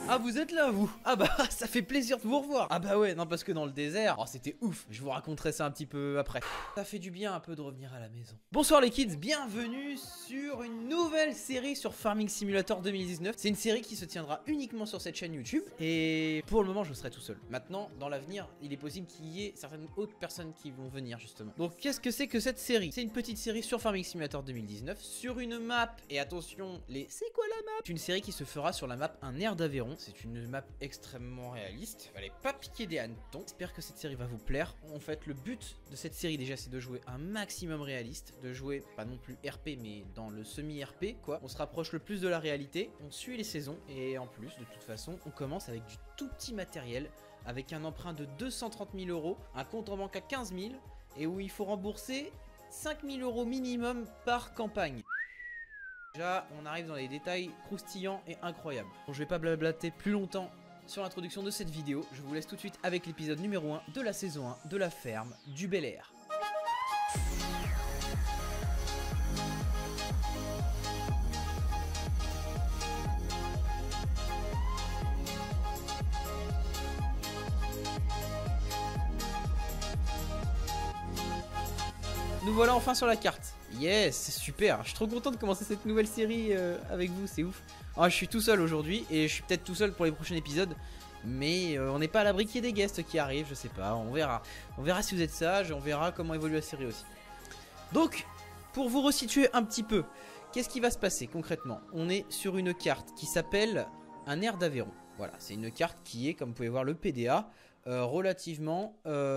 Ah, vous êtes là, vous? Ah bah, ça fait plaisir de vous revoir. Ah bah ouais, non, parce que dans le désert, oh, c'était ouf. Je vous raconterai ça un petit peu après. Ça fait du bien un peu de revenir à la maison. Bonsoir les kids, bienvenue sur une nouvelle série sur Farming Simulator 2019. C'est une série qui se tiendra uniquement sur cette chaîne YouTube. Et pour le moment, je serai tout seul. Maintenant, dans l'avenir, il est possible qu'il y ait certaines autres personnes qui vont venir justement. Donc, qu'est-ce que c'est que cette série? C'est une petite série sur Farming Simulator 2019, sur une map. Et attention, c'est quoi la map? C'est une série qui se fera sur la map Un air d'Aveyron. C'est une map extrêmement réaliste. Fallait pas piquer des hannetons. J'espère que cette série va vous plaire. En fait, le but de cette série déjà, c'est de jouer un maximum réaliste, de jouer pas non plus RP, mais dans le semi-RP, quoi. On se rapproche le plus de la réalité. On suit les saisons et en plus, de toute façon, on commence avec du tout petit matériel, avec un emprunt de 230 000 euros, un compte en banque à 15 000 et où il faut rembourser 5 000 euros minimum par campagne. Déjà, on arrive dans les détails croustillants et incroyables. Bon, je vais pas blablater plus longtemps sur l'introduction de cette vidéo. Je vous laisse tout de suite avec l'épisode numéro 1 de la saison 1 de la ferme du Bel Air. Nous voilà enfin sur la carte. Yes, c'est super. Je suis trop content de commencer cette nouvelle série avec vous, c'est ouf. Alors, je suis tout seul aujourd'hui et je suis peut-être tout seul pour les prochains épisodes. Mais on n'est pas à l'abri qu'il y ait des guests qui arrivent, je sais pas, on verra. On verra si vous êtes sages, on verra comment évolue la série aussi. Donc, pour vous resituer un petit peu, qu'est-ce qui va se passer concrètement? On est sur une carte qui s'appelle Un air d'Aveyron. Voilà, c'est une carte qui est, comme vous pouvez voir, le PDA, relativement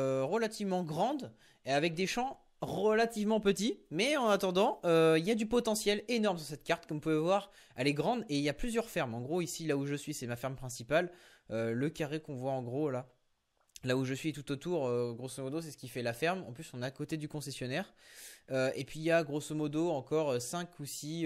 grande et avec des champs relativement petit, mais en attendant il y a du potentiel énorme sur cette carte. Comme vous pouvez voir, elle est grande et il y a plusieurs fermes. En gros, ici là où je suis, c'est ma ferme principale. Le carré qu'on voit en gros là où je suis tout autour, grosso modo, c'est ce qui fait la ferme. En plus, on est à côté du concessionnaire. Et puis il y a grosso modo encore 5 ou 6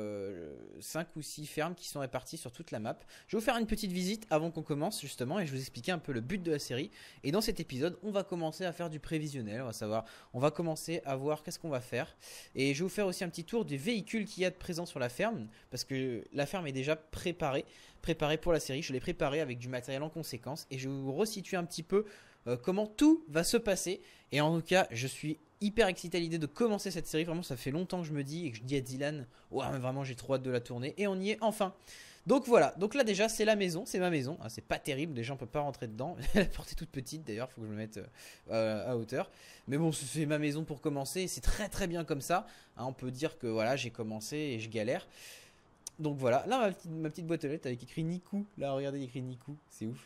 fermes qui sont réparties sur toute la map. Je vais vous faire une petite visite avant qu'on commence justement et je vais vous expliquer un peu le but de la série. Et dans cet épisode, on va commencer à faire du prévisionnel. On va commencer à voir qu'est-ce qu'on va faire. Et je vais vous faire aussi un petit tour des véhicules qu'il y a de présent sur la ferme, parce que la ferme est déjà préparée pour la série. Je l'ai préparée avec du matériel en conséquence et je vais vous resituer un petit peu comment tout va se passer. Et en tout cas, je suis hyper excité à l'idée de commencer cette série. Vraiment, ça fait longtemps que je me dis et que je dis à Dylan, ouais, mais vraiment, j'ai trop hâte de la tourner. Et on y est enfin. Donc voilà, donc là déjà c'est la maison, c'est ma maison. Ah, c'est pas terrible, déjà on peut pas rentrer dedans. La porte est toute petite d'ailleurs, faut que je me mette à hauteur. Mais bon, c'est ma maison pour commencer, c'est très très bien comme ça. Hein, on peut dire que voilà, j'ai commencé et je galère. Donc voilà, là ma petite boîte aux lettres avec écrit Nikou. Là regardez, il y a écrit Nikou, c'est ouf.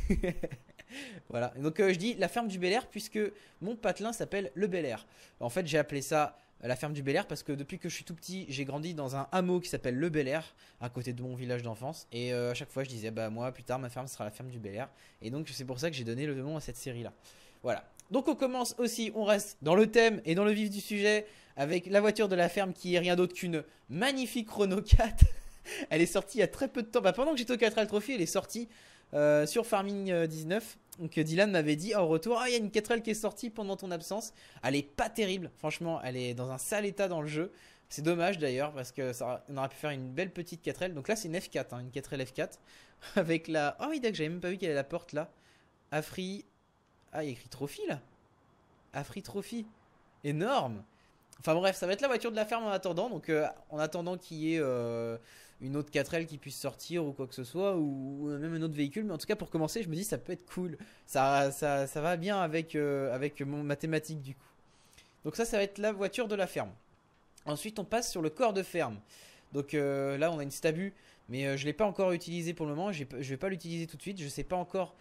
Voilà, donc je dis la ferme du Bel Air puisque mon patelin s'appelle le Bel Air. En fait, j'ai appelé ça la ferme du Bel Air parce que depuis que je suis tout petit, j'ai grandi dans un hameau qui s'appelle le Bel Air à côté de mon village d'enfance. Et à chaque fois, je disais, bah moi, plus tard, ma ferme sera la ferme du Bel Air. Et donc, c'est pour ça que j'ai donné le nom à cette série-là. Voilà. Donc, on commence aussi, on reste dans le thème et dans le vif du sujet avec la voiture de la ferme qui est rien d'autre qu'une magnifique Renault 4. Elle est sortie il y a très peu de temps. Bah, pendant que j'étais au 4L Trophy, elle est sortie sur Farming 19. Donc Dylan m'avait dit en retour, ah il y a une 4L qui est sortie pendant ton absence. Elle est pas terrible, franchement, elle est dans un sale état dans le jeu. C'est dommage d'ailleurs parce que on aurait pu faire une belle petite 4L. Donc là c'est une F4, hein, une 4L F4 avec la. Oh oui d'accord, j'avais même pas vu qu'elle avait la porte là. Afri. Ah il y a écrit Trophy là. Afri Trophy. Énorme. Enfin bref, ça va être la voiture de la ferme en attendant. Donc en attendant qu'il y ait une autre 4L qui puisse sortir ou quoi que ce soit, ou même un autre véhicule. Mais en tout cas pour commencer, je me dis ça peut être cool. Ça va bien avec mon mathématique du coup. Donc ça va être la voiture de la ferme. Ensuite on passe sur le corps de ferme. Donc là on a une Stabu. Mais je ne l'ai pas encore utilisé pour le moment. Je vais pas l'utiliser tout de suite. Je sais pas encore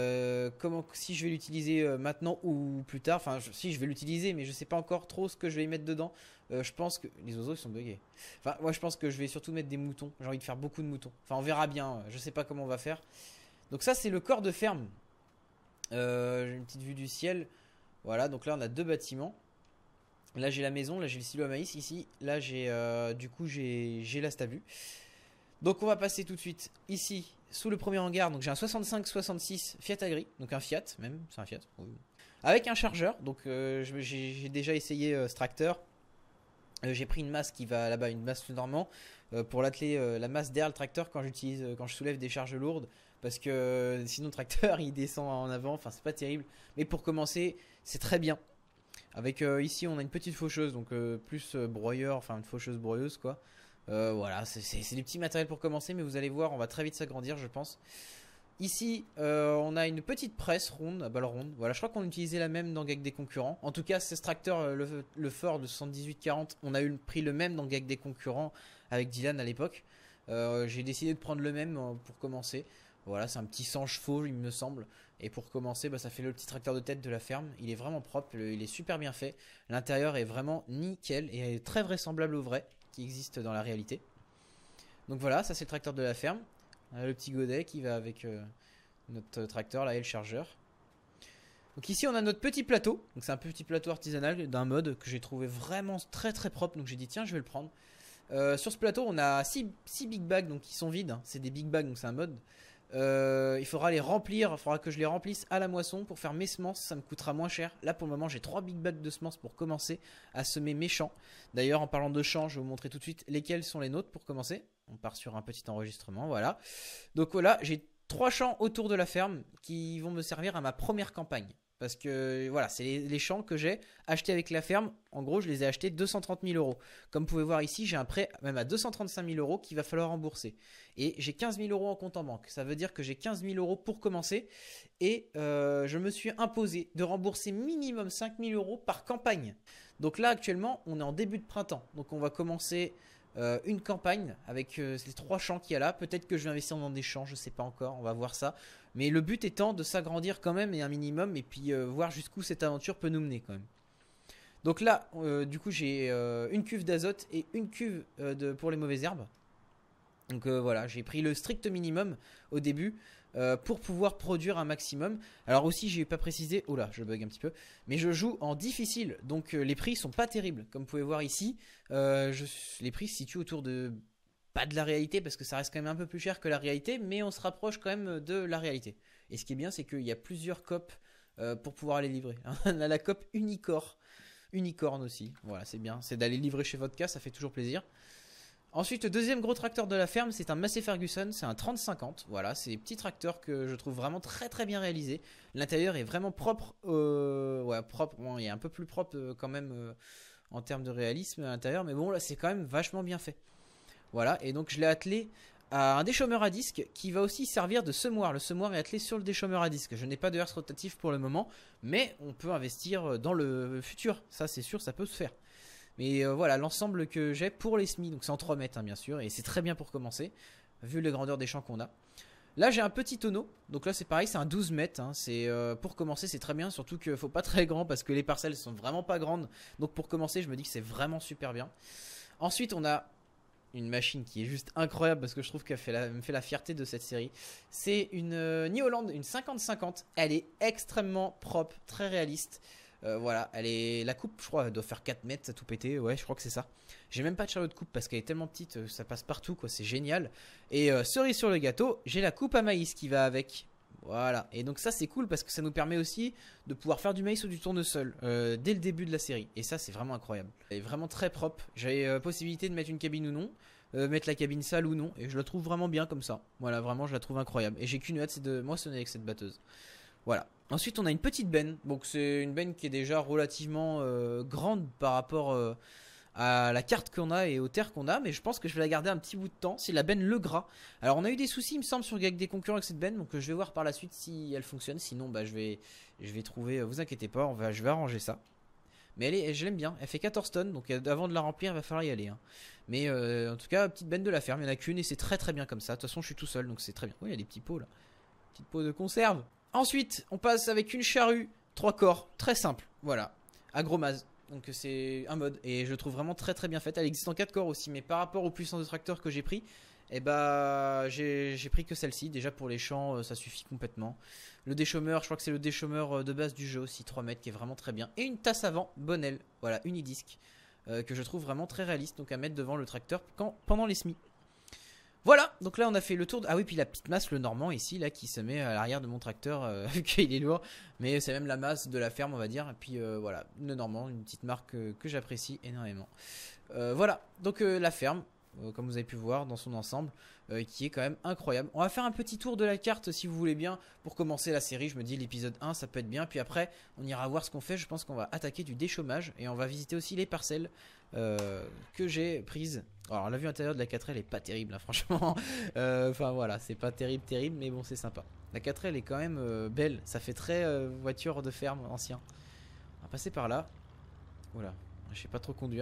si je vais l'utiliser maintenant ou plus tard. Enfin si je vais l'utiliser, mais je sais pas encore trop ce que je vais y mettre dedans. Je pense que les oiseaux ils sont buggés. Enfin moi je pense que je vais surtout mettre des moutons. J'ai envie de faire beaucoup de moutons. Enfin on verra bien, je sais pas comment on va faire. Donc ça c'est le corps de ferme. J'ai une petite vue du ciel. Voilà, donc là on a deux bâtiments. Là j'ai la maison, là j'ai le silo à maïs. Ici là j'ai du coup j'ai la Stabu. Donc on va passer tout de suite ici sous le premier hangar. Donc j'ai un 65-66 Fiat Agri, donc un Fiat même, c'est un Fiat, oui. Avec un chargeur. Donc j'ai déjà essayé ce tracteur. J'ai pris une masse qui va là-bas, une masse Normand. pour l'atteler la masse derrière le tracteur quand quand je soulève des charges lourdes. Parce que sinon le tracteur il descend en avant, enfin c'est pas terrible. Mais pour commencer, c'est très bien. Avec ici on a une petite faucheuse, donc plus broyeur, enfin une faucheuse broyeuse quoi. Voilà, c'est des petits matériels pour commencer, mais vous allez voir, on va très vite s'agrandir je pense. Ici, on a une petite presse ronde, à balle ronde. Voilà, je crois qu'on utilisait la même dans Gag des concurrents. En tout cas, ce tracteur, le Ford de 7840, on a pris le même dans Gag des concurrents avec Dylan à l'époque. J'ai décidé de prendre le même pour commencer. Voilà, c'est un petit 100 chevaux, il me semble. Et pour commencer, bah, ça fait le petit tracteur de tête de la ferme. Il est vraiment propre, il est super bien fait. L'intérieur est vraiment nickel et est très vraisemblable au vrai qui existe dans la réalité. Donc voilà, ça c'est le tracteur de la ferme. Le petit godet qui va avec notre tracteur là et le chargeur. Donc ici on a notre petit plateau. Donc c'est un petit plateau artisanal d'un mode que j'ai trouvé vraiment très très propre. Donc j'ai dit tiens je vais le prendre. Sur ce plateau on a 6 big bags donc qui sont vides. C'est des big bags donc c'est un mode. Il faudra les remplir. Il faudra que je les remplisse à la moisson pour faire mes semences. Ça me coûtera moins cher. Là pour le moment j'ai 3 big bags de semences pour commencer à semer mes champs. D'ailleurs en parlant de champs je vais vous montrer tout de suite lesquels sont les nôtres pour commencer. On part sur un petit enregistrement, voilà. Donc voilà, j'ai 3 champs autour de la ferme qui vont me servir à ma première campagne. Parce que voilà, c'est les champs que j'ai achetés avec la ferme. En gros, je les ai achetés 230 000 euros. Comme vous pouvez voir ici, j'ai un prêt même à 235 000 euros qu'il va falloir rembourser. Et j'ai 15 000 euros en compte en banque. Ça veut dire que j'ai 15 000 euros pour commencer. Et je me suis imposé de rembourser minimum 5 000 euros par campagne. Donc là, actuellement, on est en début de printemps. Donc on va commencer... une campagne avec les 3 champs qu'il y a là. Peut-être que je vais investir dans des champs, je sais pas encore, on va voir ça. Mais le but étant de s'agrandir quand même et un minimum et puis voir jusqu'où cette aventure peut nous mener quand même. Donc là, du coup, j'ai une cuve d'azote et une cuve pour les mauvaises herbes. Donc voilà, j'ai pris le strict minimum au début pour pouvoir produire un maximum. Alors aussi, j'ai pas précisé, oh là, je bug un petit peu, mais je joue en difficile, donc les prix sont pas terribles. Comme vous pouvez voir ici, les prix se situent autour de pas de la réalité parce que ça reste quand même un peu plus cher que la réalité, mais on se rapproche quand même de la réalité. Et ce qui est bien, c'est qu'il y a plusieurs copes pour pouvoir les livrer. On a la cope unicorne aussi. Voilà, c'est bien, c'est d'aller livrer chez Vodka, ça fait toujours plaisir. Ensuite, le deuxième gros tracteur de la ferme, c'est un Massey Ferguson, c'est un 3050. Voilà, c'est des petits tracteurs que je trouve vraiment très très bien réalisés. L'intérieur est vraiment propre, ouais, propre. Bon, il est un peu plus propre quand même en termes de réalisme à l'intérieur, mais bon, là, c'est quand même vachement bien fait. Voilà, et donc je l'ai attelé à un déchômeur à disque qui va aussi servir de semoir. Le semoir est attelé sur le déchômeur à disque. Je n'ai pas de herse rotatif pour le moment, mais on peut investir dans le futur. Ça, c'est sûr, ça peut se faire. Mais voilà l'ensemble que j'ai pour les semis. Donc c'est en 3 mètres hein, bien sûr. Et c'est très bien pour commencer. Vu les grandeurs des champs qu'on a. Là j'ai un petit tonneau. Donc là c'est pareil, c'est un 12 mètres. Hein. Pour commencer c'est très bien. Surtout qu'il ne faut pas très grand parce que les parcelles sont vraiment pas grandes. Donc pour commencer je me dis que c'est vraiment super bien. Ensuite on a une machine qui est juste incroyable parce que je trouve qu'elle me fait la fierté de cette série. C'est une New Holland, une 50-50. Elle est extrêmement propre, très réaliste. Voilà, la coupe, je crois, elle doit faire 4 mètres, ça tout pété. Ouais, je crois que c'est ça. J'ai même pas de chariot de coupe parce qu'elle est tellement petite, ça passe partout, quoi. C'est génial. Et cerise sur le gâteau, j'ai la coupe à maïs qui va avec. Voilà. Et donc ça, c'est cool parce que ça nous permet aussi de pouvoir faire du maïs ou du tournesol dès le début de la série. Et ça, c'est vraiment incroyable. Elle est vraiment très propre. J'avais possibilité de mettre une cabine ou non. Mettre la cabine sale ou non. Et je la trouve vraiment bien comme ça. Voilà, vraiment, je la trouve incroyable. Et j'ai qu'une hâte, c'est de moissonner avec cette batteuse. Voilà. Ensuite, on a une petite benne. Donc, c'est une benne qui est déjà relativement grande par rapport à la carte qu'on a et aux terres qu'on a. Mais je pense que je vais la garder un petit bout de temps. C'est la benne Le Gras. Alors, on a eu des soucis, il me semble, avec des concurrents avec cette benne. Donc, je vais voir par la suite si elle fonctionne. Sinon, bah, je vais trouver. Vous inquiétez pas, je vais arranger ça. Mais je l'aime bien. Elle fait 14 tonnes. Donc, avant de la remplir, il va falloir y aller. Hein. Mais en tout cas, petite benne de la ferme. Il n'y en a qu'une et c'est très très bien comme ça. De toute façon, je suis tout seul. Donc, c'est très bien. Oui, il y a des petits pots là. Petite pot de conserve. Ensuite, on passe avec une charrue 3 corps, très simple, voilà, Agromaz. Donc c'est un mode et je le trouve vraiment très très bien faite. Elle existe en 4 corps aussi, mais par rapport aux puissances de tracteur que j'ai pris, eh bah, j'ai pris que celle-ci. Déjà pour les champs, ça suffit complètement. Le déchômeur, je crois que c'est le déchômeur de base du jeu aussi, 3 mètres, qui est vraiment très bien. Et une tasse avant, Bonnell, voilà, unidisque, que je trouve vraiment très réaliste, donc à mettre devant le tracteur pendant les semis. Voilà, donc là on a fait le tour. Ah oui, puis la petite masse, le Normand ici, là, qui se met à l'arrière de mon tracteur, vu qu'il est lourd. Mais c'est même la masse de la ferme, on va dire. Et puis voilà, le Normand, une petite marque que j'apprécie énormément. Voilà, donc la ferme, comme vous avez pu voir dans son ensemble, qui est quand même incroyable. On va faire un petit tour de la carte si vous voulez bien pour commencer la série. Je me dis l'épisode 1 ça peut être bien, puis après on ira voir ce qu'on fait. Je pense qu'on va attaquer du déchômage et on va visiter aussi les parcelles que j'ai prises. Alors la vue intérieure de la 4L est pas terrible hein, franchement. Enfin voilà, c'est pas terrible mais bon c'est sympa. La 4L est quand même belle, ça fait très voiture de ferme ancien. On va passer par là. Voilà, je sais pas trop conduire.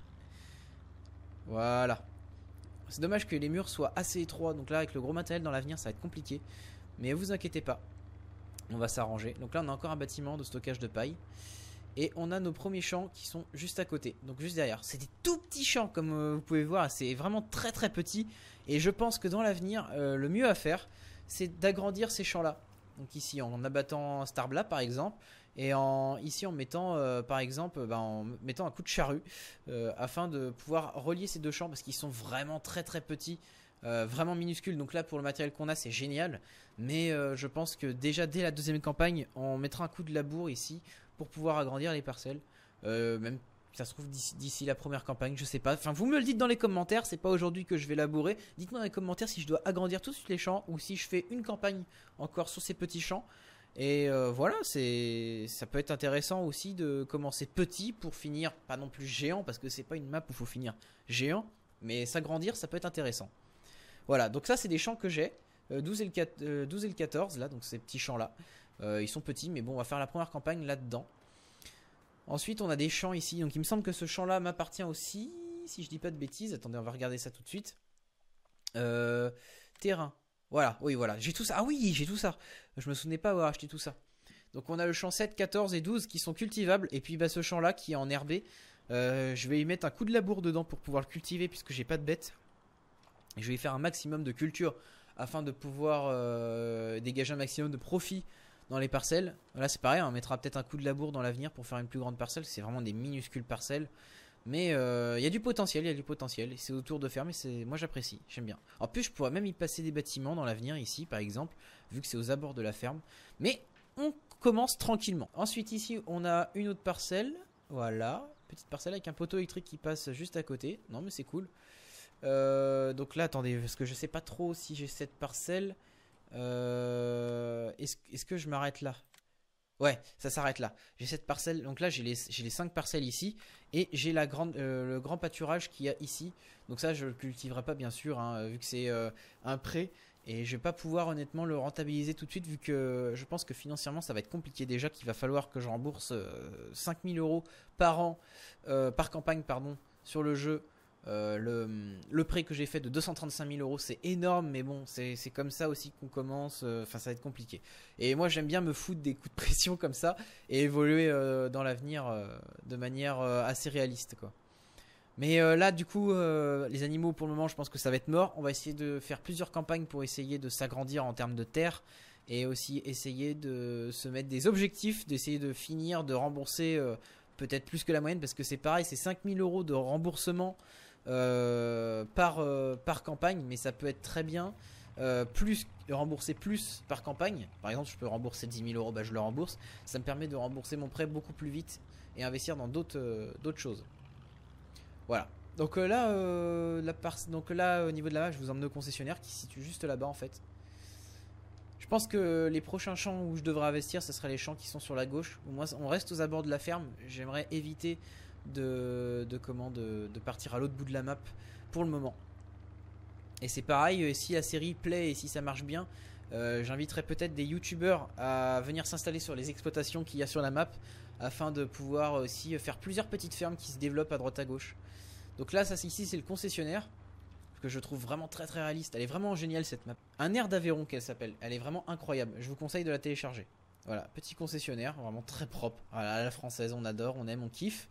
Voilà. C'est dommage que les murs soient assez étroits. Donc là avec le gros matériel dans l'avenir ça va être compliqué. Mais vous inquiétez pas, on va s'arranger. Donc là on a encore un bâtiment de stockage de paille. Et on a nos premiers champs qui sont juste à côté. Donc juste derrière. C'est des tout petits champs comme vous pouvez voir. C'est vraiment très très petit. Et je pense que dans l'avenir le mieux à faire c'est d'agrandir ces champs là. Donc ici en abattant Starbla par exemple. Et ici en mettant par exemple en mettant un coup de charrue afin de pouvoir relier ces deux champs parce qu'ils sont vraiment très très petits, vraiment minuscules. Donc là pour le matériel qu'on a c'est génial, mais je pense que déjà dès la deuxième campagne on mettra un coup de labour ici pour pouvoir agrandir les parcelles, même ça se trouve d'ici la première campagne, je sais pas. Enfin vous me le dites dans les commentaires, c'est pas aujourd'hui que je vais labourer. Dites-moi dans les commentaires si je dois agrandir tout de suite les champs ou si je fais une campagne encore sur ces petits champs. Et voilà, ça peut être intéressant aussi de commencer petit pour finir pas non plus géant parce que c'est pas une map où il faut finir géant, mais s'agrandir ça peut être intéressant. Voilà, donc ça c'est des champs que j'ai, 12 et le 14 là, donc ces petits champs là, ils sont petits mais bon on va faire la première campagne là-dedans. Ensuite on a des champs ici, donc il me semble que ce champ là m'appartient aussi, si je dis pas de bêtises, attendez on va regarder ça tout de suite. Terrain. Voilà, oui, voilà, j'ai tout ça. Ah oui, j'ai tout ça. Je me souvenais pas avoir acheté tout ça. Donc on a le champ 7, 14 et 12 qui sont cultivables. Et puis ce champ là qui est enherbé, je vais y mettre un coup de labour dedans pour pouvoir le cultiver puisque j'ai pas de bêtes. Et je vais y faire un maximum de culture afin de pouvoir dégager un maximum de profit dans les parcelles. Là c'est pareil, on mettra peut-être un coup de labour dans l'avenir pour faire une plus grande parcelle. C'est vraiment des minuscules parcelles. Mais il y a du potentiel, et c'est autour de ferme et moi j'apprécie, j'aime bien. En plus je pourrais même y passer des bâtiments dans l'avenir ici par exemple, vu que c'est aux abords de la ferme. Mais on commence tranquillement. Ensuite ici on a une autre parcelle, voilà, petite parcelle avec un poteau électrique qui passe juste à côté. Non mais c'est cool. Donc là attendez, parce que je sais pas trop si j'ai cette parcelle. Est-ce que je m'arrête là? Ouais, ça s'arrête là. J'ai cette parcelle, donc là j'ai les 5 parcelles ici et j'ai le grand pâturage qu'il y a ici. Donc ça je le cultiverai pas bien sûr hein, vu que c'est un prêt et je vais pas pouvoir honnêtement le rentabiliser tout de suite vu que je pense que financièrement ça va être compliqué déjà qu'il va falloir que je rembourse 5000 € par an, par campagne pardon, sur le jeu. Le prêt que j'ai fait de 235 000 € c'est énorme mais bon c'est comme ça aussi qu'on commence, enfin ça va être compliqué et moi j'aime bien me foutre des coups de pression comme ça et évoluer dans l'avenir de manière assez réaliste quoi. Mais là du coup les animaux pour le moment je pense que ça va être mort. On va essayer de faire plusieurs campagnes pour essayer de s'agrandir en termes de terre et aussi essayer de se mettre des objectifs, d'essayer de finir de rembourser peut-être plus que la moyenne parce que c'est pareil, c'est 5000 € de remboursement par campagne, mais ça peut être très bien rembourser plus par campagne. Par exemple je peux rembourser 10 000 €, bah je le rembourse, ça me permet de rembourser mon prêt beaucoup plus vite et investir dans d'autres choses. Voilà, donc donc là au niveau de la map je vous emmène au concessionnaire qui se situe juste là-bas en fait. Je pense que les prochains champs où je devrais investir ce seraient les champs qui sont sur la gauche. Moi on reste aux abords de la ferme, j'aimerais éviter de partir à l'autre bout de la map pour le moment. Et c'est pareil, si la série plaît et si ça marche bien, j'inviterai peut-être des youtubeurs à venir s'installer sur les exploitations qu'il y a sur la map afin de pouvoir aussi faire plusieurs petites fermes qui se développent à droite à gauche. Donc là ça ici c'est le concessionnaire que je trouve vraiment très très réaliste. Elle est vraiment géniale cette map. Un air d'Aveyron qu'elle s'appelle, elle est vraiment incroyable, je vous conseille de la télécharger. Voilà, petit concessionnaire, vraiment très propre. Voilà, à la française, on adore, on aime, on kiffe.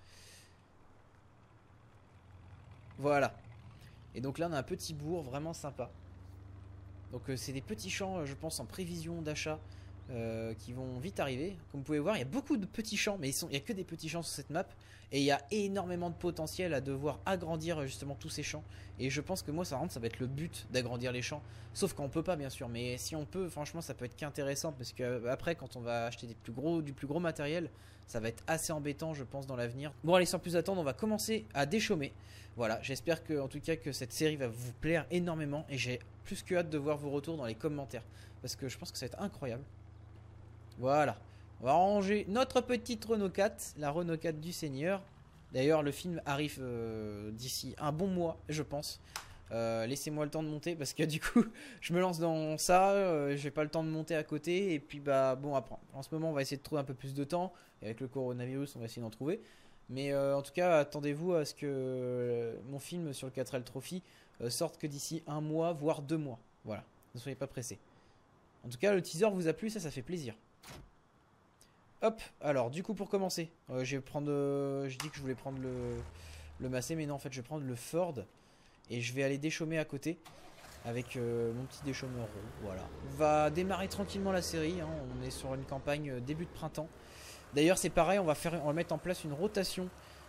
Voilà. Et donc là on a un petit bourg vraiment sympa. Donc c'est des petits champs je pense en prévision d'achat qui vont vite arriver. Comme vous pouvez voir, il y a beaucoup de petits champs, mais il n'y a que des petits champs sur cette map. Et il y a énormément de potentiel à devoir agrandir justement tous ces champs. Et je pense que moi, ça va être le but d'agrandir les champs. Sauf qu'on peut pas, bien sûr. Mais si on peut, franchement, ça peut être qu'intéressant. Parce que après, quand on va acheter du plus gros matériel, ça va être assez embêtant, je pense, dans l'avenir. Bon, allez, sans plus attendre, on va commencer à déchaumer. Voilà, j'espère que, en tout cas, que cette série va vous plaire énormément. Et j'ai plus que hâte de voir vos retours dans les commentaires. Parce que je pense que ça va être incroyable. Voilà. On va ranger notre petite Renault 4, la Renault 4 du Seigneur. D'ailleurs, le film arrive d'ici un bon mois, je pense. Laissez-moi le temps de monter parce que du coup, je me lance dans ça. J'ai pas le temps de monter à côté. Et puis, bah, bon, après, en ce moment, on va essayer de trouver un peu plus de temps. Et avec le coronavirus, on va essayer d'en trouver. Mais en tout cas, attendez-vous à ce que mon film sur le 4L Trophy sorte que d'ici un mois, voire 2 mois. Voilà, ne soyez pas pressés. En tout cas, le teaser vous a plu, ça fait plaisir. Hop, alors du coup pour commencer, je vais prendre, je dis que je voulais prendre le Massey, mais non en fait je vais prendre le Ford et je vais aller déchaumer à côté avec mon petit déchaumeur rond, voilà. On va démarrer tranquillement la série, hein. On est sur une campagne début de printemps. D'ailleurs c'est pareil, on va mettre en place une rotation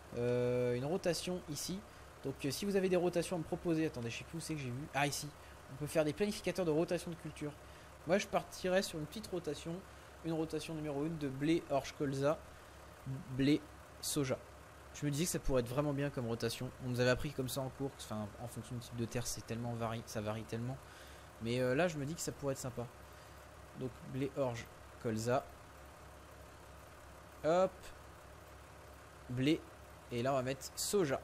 ici. Donc si vous avez des rotations à me proposer, attendez je sais plus où c'est que j'ai vu, ah ici, on peut faire des planificateurs de rotation de culture. Moi je partirais sur une petite rotation. Une rotation numéro 1 de blé, orge, colza, blé, soja. Je me disais que ça pourrait être vraiment bien comme rotation. On nous avait appris comme ça en cours, enfin en fonction du type de terre, c'est tellement ça varie tellement. Mais là, je me dis que ça pourrait être sympa. Donc blé, orge, colza. Hop. Blé. Et là, on va mettre soja.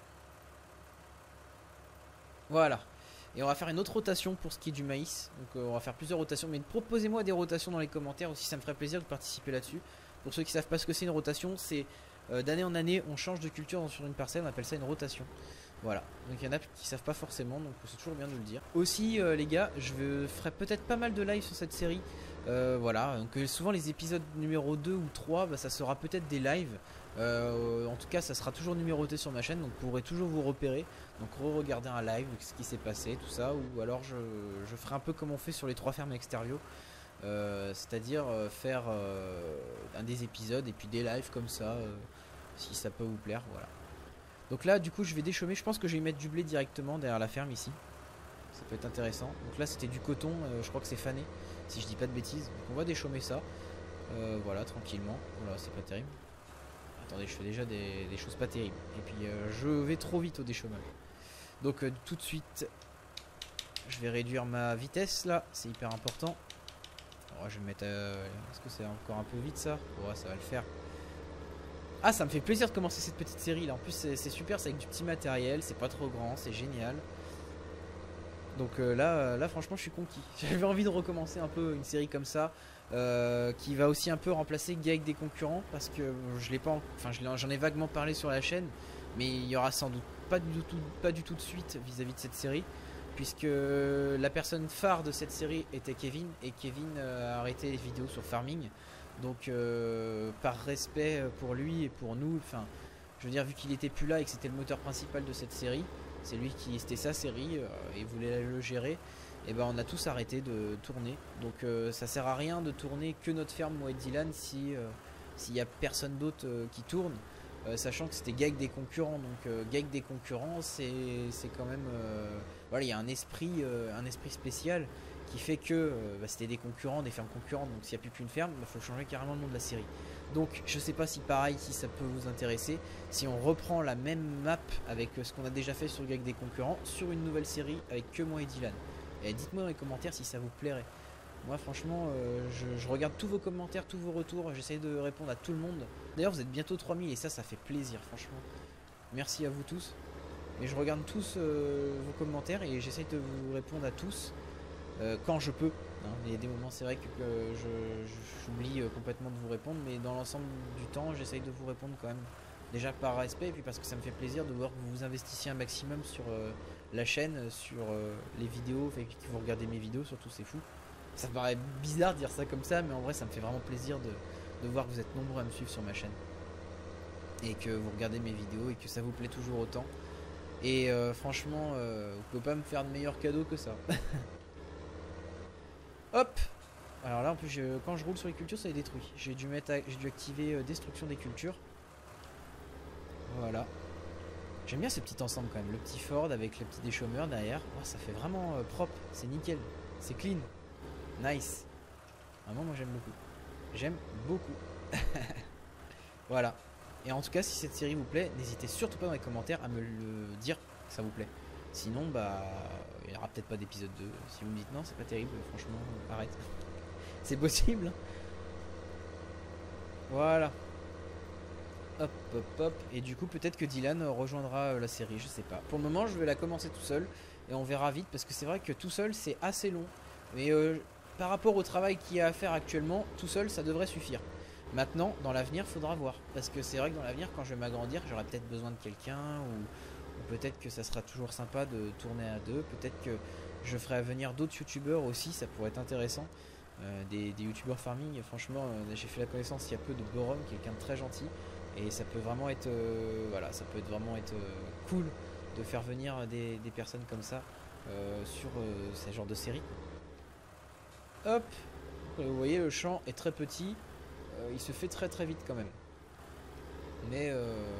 Voilà. Et on va faire une autre rotation pour ce qui est du maïs. Donc on va faire plusieurs rotations. Mais proposez-moi des rotations dans les commentaires aussi. Ça me ferait plaisir de participer là-dessus. Pour ceux qui ne savent pas ce que c'est une rotation, c'est d'année en année, on change de culture sur une parcelle. On appelle ça une rotation. Voilà. Donc il y en a qui ne savent pas forcément. Donc c'est toujours bien de le dire. Aussi les gars, je ferai peut-être pas mal de live sur cette série. Voilà. Donc souvent les épisodes numéro 2 ou 3, bah, ça sera peut-être des lives. En tout cas ça sera toujours numéroté sur ma chaîne, donc vous pourrez toujours vous repérer, donc re-regarder un live, ce qui s'est passé, tout ça, ou alors je ferai un peu comme on fait sur les 3 fermes extérieurs, c'est-à-dire faire un des épisodes et puis des lives comme ça, si ça peut vous plaire, voilà. Donc là du coup je vais déchaumer, je pense que je vais mettre du blé directement derrière la ferme ici, ça peut être intéressant. Donc là c'était du coton, je crois que c'est fané, si je dis pas de bêtises, donc on va déchaumer ça, voilà, tranquillement, voilà, c'est pas terrible. Attendez, je fais déjà des choses pas terribles. Et puis je vais trop vite au déchaumage. Donc tout de suite, je vais réduire ma vitesse là. C'est hyper important. Alors, je vais mettre... Est-ce que c'est encore un peu vite ça? Ouais, ça va le faire. Ah, ça me fait plaisir de commencer cette petite série là. En plus, c'est super, c'est avec du petit matériel. C'est pas trop grand, c'est génial. Donc là, franchement, je suis conquis. J'avais envie de recommencer un peu une série comme ça. Qui va aussi un peu remplacer Gaël des concurrents parce que je l'ai pas, enfin j'en ai vaguement parlé sur la chaîne, mais il y aura sans doute pas du tout de suite vis-à-vis de cette série, puisque la personne phare de cette série était Kevin, et Kevin a arrêté les vidéos sur farming, donc par respect pour lui et pour nous, enfin je veux dire, vu qu'il était plus là et que c'était le moteur principal de cette série, c'est lui qui, c'était sa série et voulait le gérer. Et ben on a tous arrêté de tourner. Donc ça sert à rien de tourner que notre ferme, moi et Dylan, si s'il y a personne d'autre qui tourne, sachant que c'était Gaël des concurrents. Donc Gaël des concurrents, c'est quand même voilà, il y a un esprit spécial qui fait que bah, c'était des concurrents, des fermes concurrentes. Donc s'il n'y a plus qu'une ferme, il faut changer carrément le nom de la série. Donc je sais pas si pareil, si ça peut vous intéresser, si on reprend la même map avec ce qu'on a déjà fait sur Gaël des concurrents sur une nouvelle série avec que moi et Dylan. Et dites-moi dans les commentaires si ça vous plairait. Moi franchement je regarde tous vos commentaires, tous vos retours, j'essaie de répondre à tout le monde. D'ailleurs vous êtes bientôt 3000 et ça fait plaisir franchement. Merci à vous tous. Et je regarde tous vos commentaires et j'essaie de vous répondre à tous quand je peux. Hein. Il y a des moments c'est vrai que j'oublie complètement de vous répondre, mais dans l'ensemble du temps j'essaie de vous répondre quand même. Déjà par respect et puis parce que ça me fait plaisir de voir que vous vous investissiez un maximum sur la chaîne, sur les vidéos, fait que vous regardez mes vidéos surtout, c'est fou. Ça me paraît bizarre de dire ça comme ça, mais en vrai ça me fait vraiment plaisir de voir que vous êtes nombreux à me suivre sur ma chaîne. Et que vous regardez mes vidéos et que ça vous plaît toujours autant. Et franchement, vous pouvez pas me faire de meilleur cadeau que ça. Hop. Alors là en plus quand je roule sur les cultures ça les détruit. J'ai dû activer destruction des cultures. Voilà. J'aime bien ce petit ensemble quand même. Le petit Ford avec le petit déchômeur derrière. Oh, ça fait vraiment propre. C'est nickel. C'est clean. Nice. Vraiment moi j'aime beaucoup. J'aime beaucoup. Voilà. Et en tout cas si cette série vous plaît, n'hésitez surtout pas dans les commentaires à me le dire que ça vous plaît. Sinon bah il n'y aura peut-être pas d'épisode 2. Si vous me dites non c'est pas terrible, franchement arrête. C'est possible. Voilà. Hop hop hop. Et du coup peut-être que Dylan rejoindra la série, je sais pas. Pour le moment je vais la commencer tout seul. Et on verra vite parce que c'est vrai que tout seul c'est assez long. Mais par rapport au travail qu'il y a à faire actuellement, tout seul ça devrait suffire. Maintenant dans l'avenir faudra voir. Parce que c'est vrai que dans l'avenir quand je vais m'agrandir j'aurai peut-être besoin de quelqu'un. Ou peut-être que ça sera toujours sympa de tourner à deux. Peut-être que je ferai venir d'autres youtubeurs aussi, ça pourrait être intéressant. Des youtubeurs farming, franchement j'ai fait la connaissance il y a peu de Borom, quelqu'un de très gentil. Et ça peut vraiment être voilà, ça peut vraiment être cool de faire venir des personnes comme ça sur ce genre de série. Hop, vous voyez le champ est très petit, il se fait très très vite quand même. Mais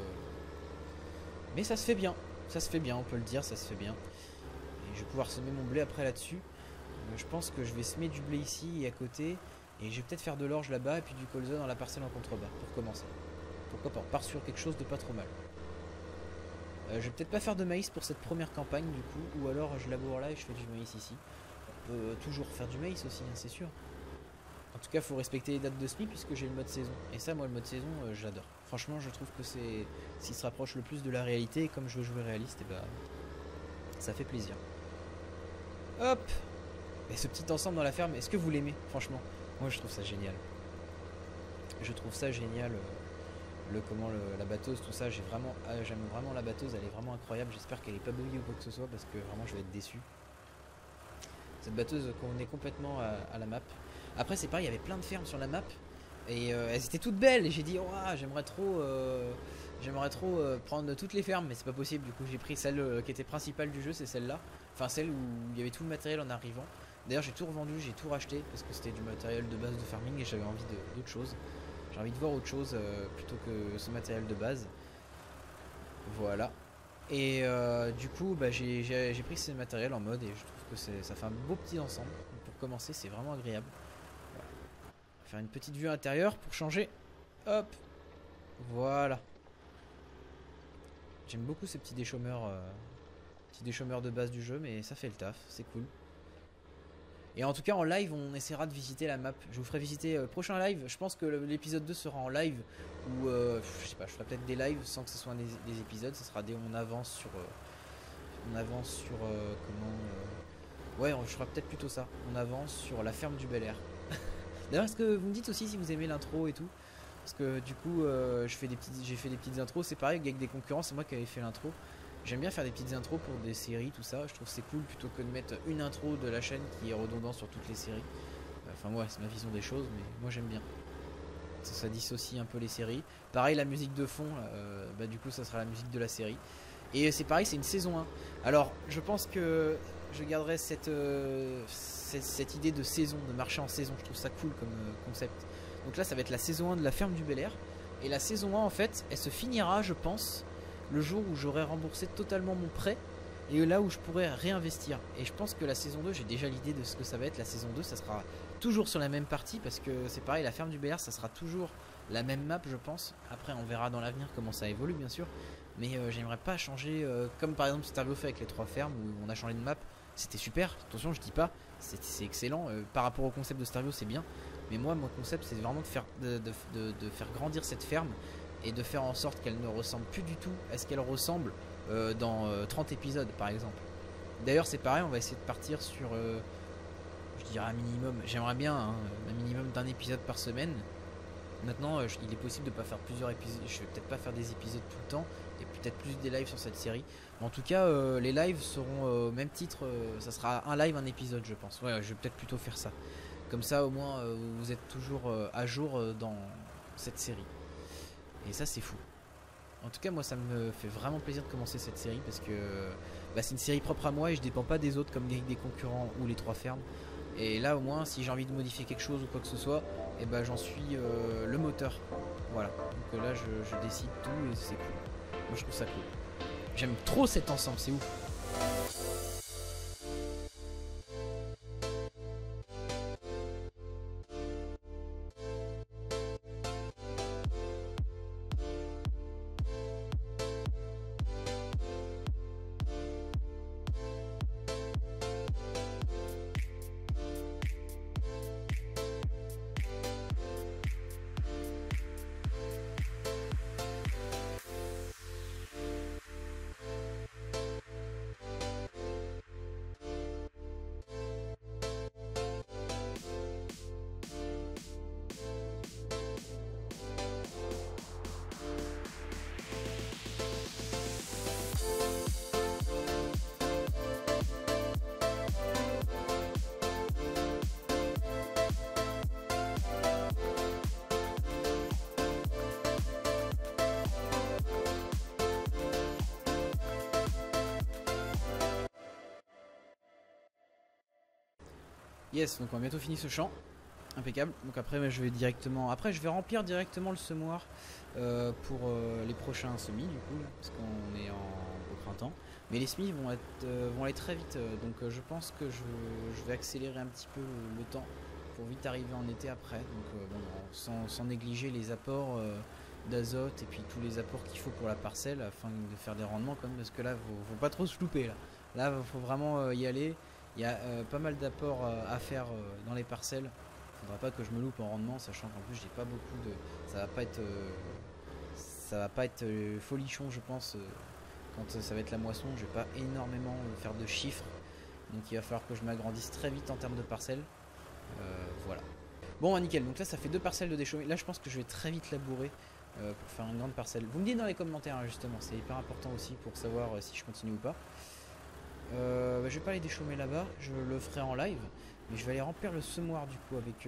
ça se fait bien, on peut le dire, ça se fait bien. Et je vais pouvoir semer mon blé après là-dessus. Je pense que je vais semer du blé ici et à côté. Et je vais peut-être faire de l'orge là-bas et puis du colza dans la parcelle en contrebas pour commencer. Pourquoi pas, on part sur quelque chose de pas trop mal. Je vais peut-être pas faire de maïs pour cette première campagne du coup. Ou alors je laboure là et je fais du maïs ici. On peut toujours faire du maïs aussi, hein, c'est sûr. En tout cas il faut respecter les dates de semis puisque j'ai le mode saison. Et ça moi le mode saison j'adore. Franchement je trouve que c'est s'il se rapproche le plus de la réalité. Et comme je veux jouer réaliste, et bah ça fait plaisir. Hop. Et ce petit ensemble dans la ferme, est-ce que vous l'aimez? Franchement, moi je trouve ça génial. Je trouve ça génial. La batteuse, tout ça, j'aime vraiment la batteuse, elle est vraiment incroyable. J'espère qu'elle est pas buggée ou quoi que ce soit parce que vraiment je vais être déçu. Cette batteuse qu'on est complètement à la map. Après c'est pareil, il y avait plein de fermes sur la map et elles étaient toutes belles et j'ai dit oh, j'aimerais trop prendre toutes les fermes mais c'est pas possible. Du coup j'ai pris celle qui était principale du jeu, c'est celle-là. Enfin celle où il y avait tout le matériel en arrivant. D'ailleurs j'ai tout revendu, j'ai tout racheté parce que c'était du matériel de base de farming et j'avais envie d'autre chose. J'ai envie de voir autre chose plutôt que ce matériel de base. Voilà. Et du coup bah, j'ai pris ce matériel en mode et je trouve que ça fait un beau petit ensemble. Pour commencer c'est vraiment agréable. Voilà. Faire une petite vue intérieure pour changer. Hop. Voilà. J'aime beaucoup ces petits déchômeurs de base du jeu mais ça fait le taf, c'est cool. Et en tout cas en live on essaiera de visiter la map. Je vous ferai visiter le prochain live. Je pense que l'épisode 2 sera en live. Ou je sais pas, je ferai peut-être des lives sans que ce soit des épisodes. Ce sera on avance sur comment ouais je ferai peut-être plutôt ça. On avance sur la ferme du Bel Air. D'ailleurs est-ce que vous me dites aussi si vous aimez l'intro et tout? Parce que du coup j'ai fait des petites intros. C'est pareil avec des concurrents, c'est moi qui avais fait l'intro. J'aime bien faire des petites intros pour des séries, tout ça. Je trouve c'est cool plutôt que de mettre une intro de la chaîne qui est redondante sur toutes les séries. Enfin, ouais, c'est ma vision des choses, mais moi j'aime bien. Ça dissocie un peu les séries. Pareil, la musique de fond, bah, du coup, ça sera la musique de la série. Et c'est pareil, c'est une saison 1. Alors, je pense que je garderai cette idée de saison, de marcher en saison. Je trouve ça cool comme concept. Donc là, ça va être la saison 1 de la ferme du Bel Air. Et la saison 1, en fait, elle se finira, je pense, le jour où j'aurai remboursé totalement mon prêt et là où je pourrais réinvestir. Et je pense que la saison 2, j'ai déjà l'idée de ce que ça va être. La saison 2, ça sera toujours sur la même partie parce que c'est pareil, la ferme du Bel Air, ça sera toujours la même map, je pense. Après, on verra dans l'avenir comment ça évolue, bien sûr. Mais j'aimerais pas changer, comme par exemple Starvio fait avec les 3 fermes où on a changé de map. C'était super, attention, je dis pas, c'est excellent. Par rapport au concept de Starvio, c'est bien. Mais moi, mon concept, c'est vraiment de faire grandir cette ferme et de faire en sorte qu'elle ne ressemble plus du tout à ce qu'elle ressemble dans 30 épisodes par exemple. D'ailleurs c'est pareil, on va essayer de partir sur je dirais un minimum, j'aimerais bien un minimum d'un épisode par semaine. Maintenant il est possible de pas faire plusieurs épisodes, je vais peut-être pas faire des épisodes tout le temps et peut-être plus des lives sur cette série. Mais en tout cas les lives seront au même titre, ça sera un live un épisode je pense. Ouais, je vais peut-être plutôt faire ça. Comme ça au moins vous êtes toujours à jour dans cette série. Et ça c'est fou. En tout cas moi ça me fait vraiment plaisir de commencer cette série parce que bah, c'est une série propre à moi et je dépends pas des autres comme des concurrents ou les 3 fermes. Et là au moins si j'ai envie de modifier quelque chose ou quoi que ce soit, et ben j'en suis le moteur. Voilà, donc là je décide tout et c'est cool. Moi je trouve ça cool. J'aime trop cet ensemble, c'est ouf. Yes, donc on a bientôt fini ce champ. Impeccable. Donc après je vais directement. Après je vais remplir directement le semoir pour les prochains semis du coup, parce qu'on est au printemps. Mais les semis vont aller très vite. Donc je pense que je vais accélérer un petit peu le temps pour vite arriver en été après. Donc bon, sans négliger les apports d'azote et puis tous les apports qu'il faut pour la parcelle afin de faire des rendements quand même, parce que là faut pas trop se louper là. Là faut vraiment y aller. Il y a pas mal d'apports à faire dans les parcelles. Faudra pas que je me loupe en rendement, sachant qu'en plus j'ai pas beaucoup de. Ça va pas être folichon je pense quand ça va être la moisson. Je vais pas énormément faire de chiffres. Donc il va falloir que je m'agrandisse très vite en termes de parcelles. Voilà. Bon nickel, donc là ça fait 2 parcelles de déchaumer. Là je pense que je vais très vite labourer pour faire une grande parcelle. Vous me dites dans les commentaires hein, justement, c'est hyper important aussi pour savoir si je continue ou pas. Je vais pas aller déchaumer là-bas, je le ferai en live, mais je vais aller remplir le semoir du coup avec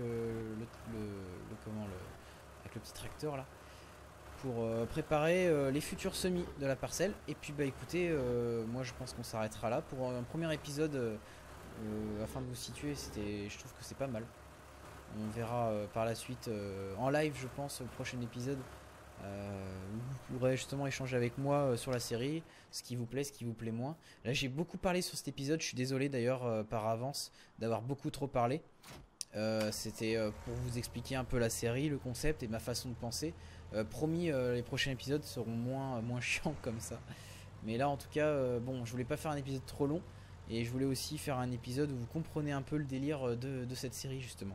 avec le petit tracteur là pour préparer les futurs semis de la parcelle. Et puis bah écoutez, moi je pense qu'on s'arrêtera là pour un premier épisode afin de vous situer. Je trouve que c'est pas mal. On verra par la suite en live je pense au prochain épisode. Vous pourrez justement échanger avec moi sur la série, ce qui vous plaît, ce qui vous plaît moins. Là j'ai beaucoup parlé sur cet épisode, je suis désolé d'ailleurs par avance d'avoir beaucoup trop parlé. C'était pour vous expliquer un peu la série, le concept et ma façon de penser. Promis, les prochains épisodes seront moins chiants comme ça. Mais là en tout cas, bon, je voulais pas faire un épisode trop long. Et je voulais aussi faire un épisode où vous comprenez un peu le délire de cette série justement.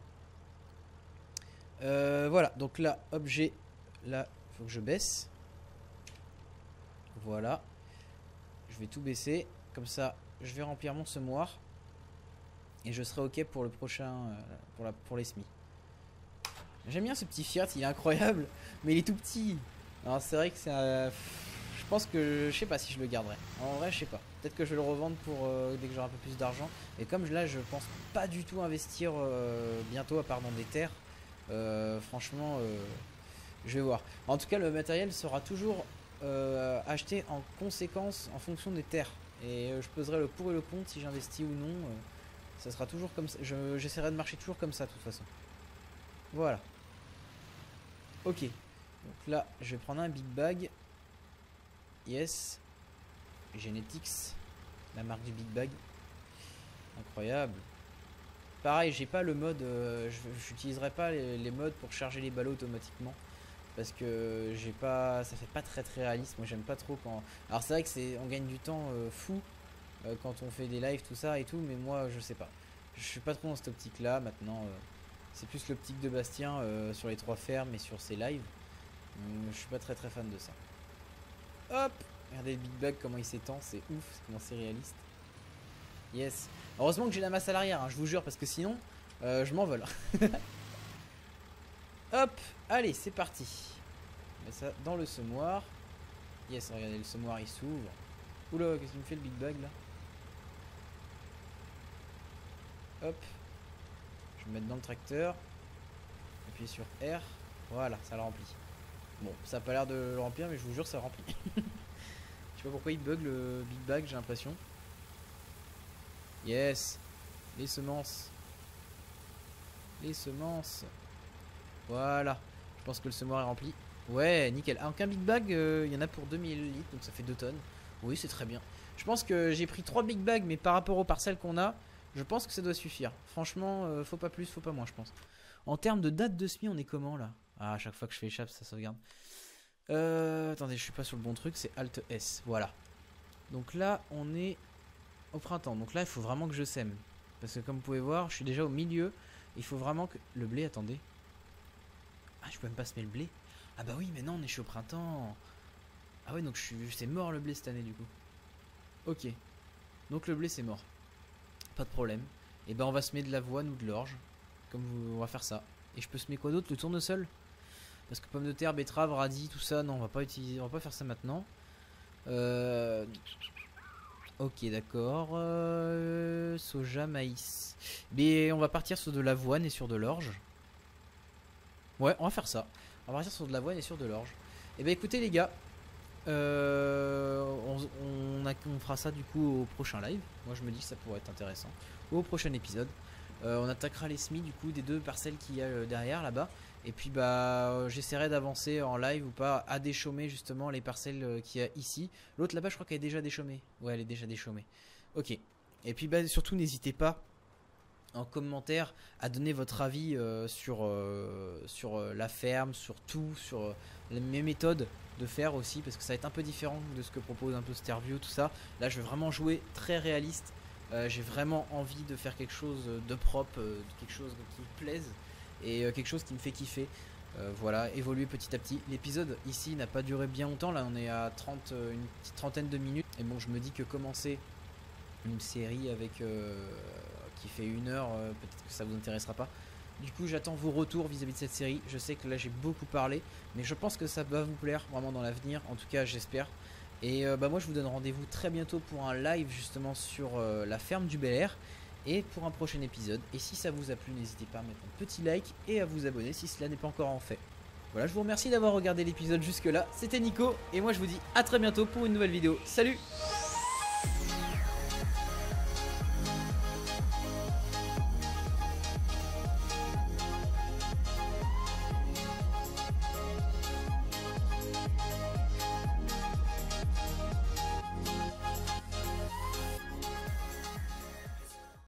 Voilà, donc là, objet, là, faut que je baisse. Voilà. Je vais tout baisser. Comme ça, je vais remplir mon semoir. Et je serai ok pour le prochain, pour les semis. J'aime bien ce petit Fiat, il est incroyable. Mais il est tout petit. Alors c'est vrai que c'est un... Je pense que je sais pas si je le garderai. En vrai, je sais pas. Peut-être que je vais le revendre pour dès que j'aurai un peu plus d'argent. Et comme là, je pense pas du tout investir bientôt à part dans des terres. Franchement, je vais voir. En tout cas, le matériel sera toujours acheté en conséquence en fonction des terres. Et je peserai le pour et le contre si j'investis ou non. Ça sera toujours comme ça. J'essaierai de marcher toujours comme ça de toute façon. Voilà. Ok. Donc là, je vais prendre un big bag. Yes. Genetics. La marque du big bag. Incroyable. Pareil, j'ai pas le mode. J'utiliserai pas les modes pour charger les ballots automatiquement. Parce que j'ai pas. Ça fait pas très réaliste. Moi j'aime pas trop quand. Alors c'est vrai que on gagne du temps fou quand on fait des lives, tout ça et tout. Mais moi je sais pas. Je suis pas trop dans cette optique là maintenant. C'est plus l'optique de Bastien sur les 3 fermes et sur ses lives. Je suis pas très fan de ça. Hop! Regardez le big bag comment il s'étend, c'est ouf, comment c'est réaliste. Yes. Heureusement que j'ai la masse à l'arrière, hein, je vous jure, parce que sinon, je m'envole. Hop! Allez, c'est parti. On met ça dans le semoir. Yes, regardez, le semoir il s'ouvre. Oula, qu'est-ce qu'il me fait le big bag là? Hop. Je vais me mettre dans le tracteur. Appuyer sur R. Voilà, ça le remplit. Bon, ça a pas l'air de le remplir, mais je vous jure, ça remplit. Je sais pas pourquoi il bug le big bag, j'ai l'impression. Yes, les semences. Les semences. Voilà. Je pense que le semoir est rempli. Ouais, nickel. Alors qu'un big bag, il y en a pour 2000 litres, donc ça fait 2 tonnes. Oui, c'est très bien. Je pense que j'ai pris 3 big bags, mais par rapport aux parcelles qu'on a, je pense que ça doit suffire. Franchement, faut pas plus, faut pas moins, je pense. En termes de date de semis, on est comment là? Ah, à chaque fois que je fais échappe, ça sauvegarde. Attendez, je suis pas sur le bon truc, c'est Alt S. Voilà. Donc là, on est au printemps. Donc là, il faut vraiment que je sème. Parce que comme vous pouvez voir, je suis déjà au milieu. Il faut vraiment que... Le blé, attendez. Ah, je peux même pas semer le blé. Ah bah oui, mais non, je suis au printemps. Ah ouais, donc c'est mort le blé cette année du coup. Ok. Donc le blé, c'est mort. Pas de problème. Et ben on va semer de l'avoine ou de l'orge. On va faire ça. Et je peux semer quoi d'autre? Le tournesol? Parce que pommes de terre, betterave, radis, tout ça, non, on va pas utiliser, on va pas faire ça maintenant. Ok, d'accord. Soja, maïs. Mais on va partir sur de l'avoine et sur de l'orge. Ouais, on va faire ça. On va partir sur de l'avoine et sur de l'orge. Et ben écoutez les gars, on fera ça du coup au prochain live. Moi je me dis que ça pourrait être intéressant. Au prochain épisode. On attaquera les semis du coup des 2 parcelles qu'il y a derrière là-bas. Et puis bah j'essaierai d'avancer en live ou pas à déchaumer justement les parcelles qu'il y a ici. L'autre là-bas je crois qu'elle est déjà déchaumée. Ouais, elle est déjà déchaumée. Ok. Et puis bah surtout n'hésitez pas en commentaire à donner votre avis sur la ferme, sur tout, sur mes méthodes de faire aussi, parce que ça va être un peu différent de ce que propose un peu Starview, tout ça. Là je vais vraiment jouer très réaliste. J'ai vraiment envie de faire quelque chose de propre, quelque chose qui me plaise et quelque chose qui me fait kiffer. Voilà, évoluer petit à petit. L'épisode ici n'a pas duré bien longtemps, là on est à une petite trentaine de minutes. Et bon, je me dis que commencer une série avec qui fait 1 heure, peut-être que ça vous intéressera pas. Du coup j'attends vos retours vis-à-vis de cette série. Je sais que là j'ai beaucoup parlé, mais je pense que ça va vous plaire vraiment dans l'avenir. En tout cas j'espère. Et bah moi je vous donne rendez-vous très bientôt pour un live justement sur la ferme du Bel Air. Et pour un prochain épisode. Et si ça vous a plu, n'hésitez pas à mettre un petit like et à vous abonner si cela n'est pas encore en fait. Voilà, je vous remercie d'avoir regardé l'épisode jusque là. C'était Nico et moi je vous dis à très bientôt pour une nouvelle vidéo. Salut!